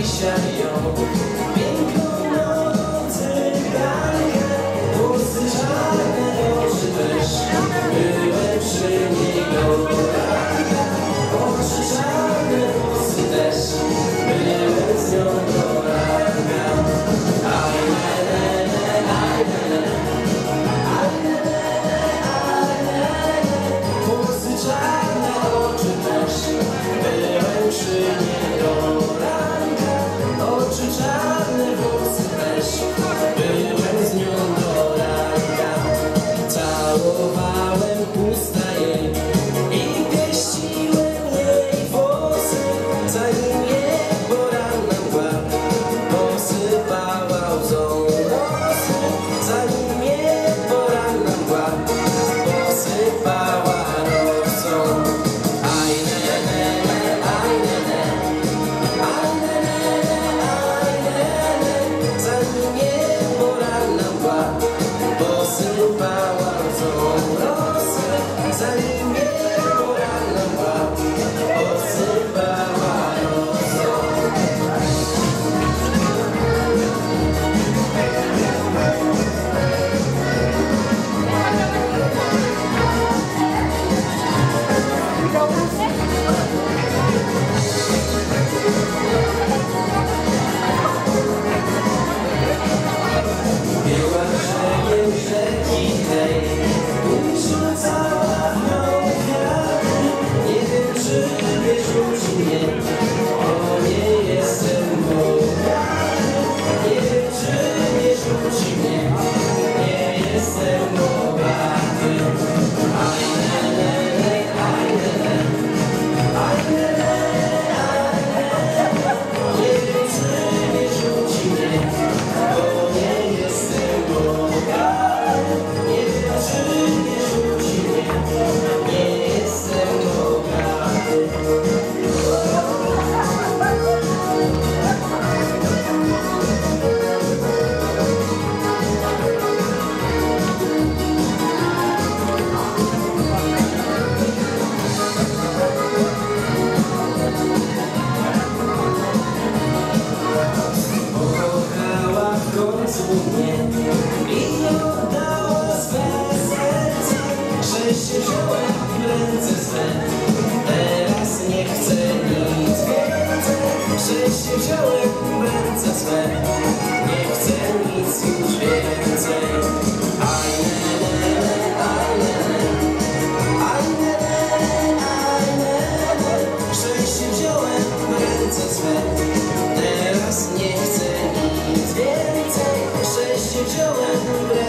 dzisiaj ją. Piękną noc cygankę, włosy czarne, oczy też. Byłem przy niej do ranka. Oczy czarne, włosy też. Byłem z nią do ranka. Aj, le, le, le, aj, le, le. Aj, le, le, aj, le, le. Włosy czarne, oczy też. Byłem przy niej do ranka. Oczy czarne, włosy też. Byłem z nią do ranka. Całowałem usta jej i pieściłem jej włosy, zanim je poranna mgła posypała łzą rosy, zanim je poranna mgła posypała rosą. Aj, le, le, le, aj, le, le. Aj, le, le, le, aj, le, le. Zanim je poranna mgła posypała łzą rosy, zanim je poranna mgła posypała rosą. Była brzegiem rzeki tej, rzucała w nią kwiaty. Nie wiem, czy wyrzuci mnie, bo nie jestem bogaty. Nie wiem, czy nie rzuci mnie, nie jestem bogaty. Aj, le, le, le, aj, le, le. Aj, le, le, aj, le, le. Nie wiem, czy nie rzuci mnie, bo nie jestem bogaty. Nie wiem, czy nie rzuci mnie, nie jestem bogaty. Pokochała w końcu mnie i oddała swe serce. Szczęście wziąłem w ręce swe, teraz nie chcę nic więcej. Szczęście wziąłem w ręce swe, nie chcę nic już więcej. Aj, le, le, le, aj, le, le. Aj, le, le, aj, le, le. Szczęście wziąłem w ręce swe, teraz nie chcę nic więcej. Szczęście wziąłem w ręce